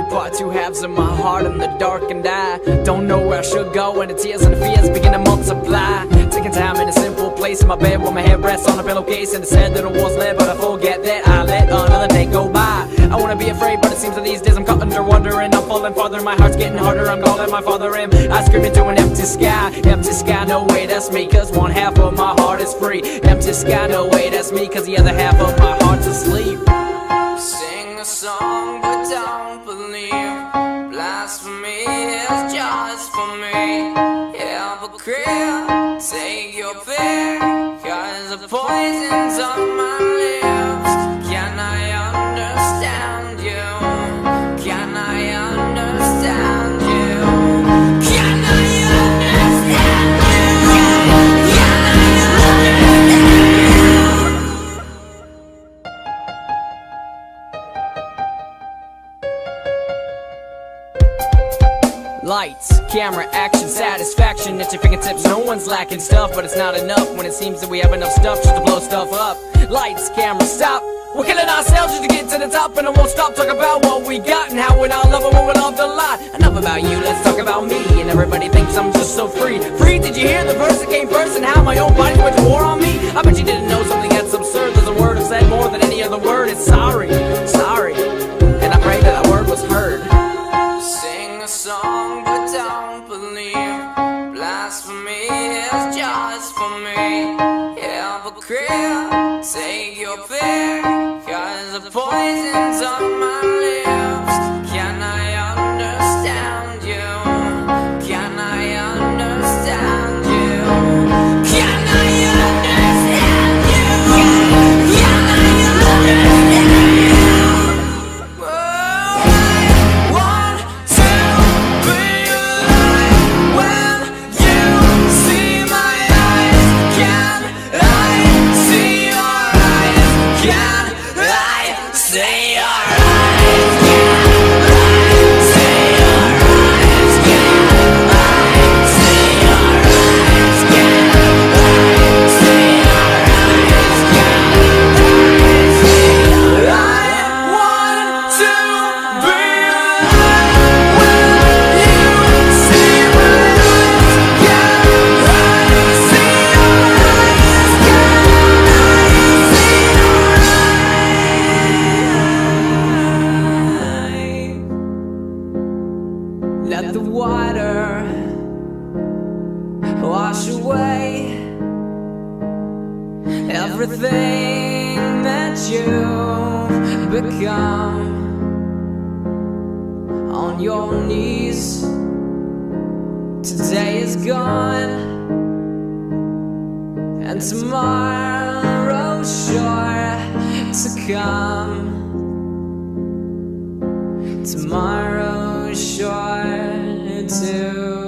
two halves of my heart in the dark, and I don't know where I should go, and the tears and the fears begin to multiply. Taking time in a simple place in my bed where my head rests on a pillowcase, and it's said that it was led, but I forget that I let another day go by. I wanna be afraid, but it seems that these days I'm caught under wonder, and I'm falling farther, my heart's getting harder. I'm calling my father, and I scream into an empty sky, no way, that's me, cause one half of my heart is free. Empty sky, no way, that's me, cause the other half of my heart's asleep. Sing a song, but don't believe blasphemy is just for me. Hypocrite, take your pick, cause the poison's on my lips. Can I understand you? Can I understand you? Can I understand you? Can I understand you? Lights, camera, action, satisfaction at your fingertips. No one's lacking stuff, but it's not enough when it seems that we have enough stuff just to blow stuff up. Lights, camera, stop. We're killing ourselves just to get to the top, and I won't stop talking about what we got and how we all love it when we love a lot. Enough about you, let's talk about me. And everybody thinks I'm just so free. Free, did you hear the verse that came first and how my own body went to war on me? I bet you didn't know something that's absurd. There's a word I've said more than any other word. It's sorry, sorry. And I pray that word was heard. Sing a song, but don't believe blasphemy is just for me. Hypocrite, take your pick, cause the poison's on my lips. Can I understand you? Can I understand you? Can I understand you? Can I understand you? Oh, I want to be alive when you see my eyes. Can I see your eyes? Can I see your eyes? Can I see your eyes? Can I see your eyes? Can I see your eyes? Can I want to be alive when you see my eyes. Can I see your eyes? Can I see your eyes? Let the water wash away everything that you've become. On your knees, today is gone, and tomorrow's sure to come. Tomorrow's sure to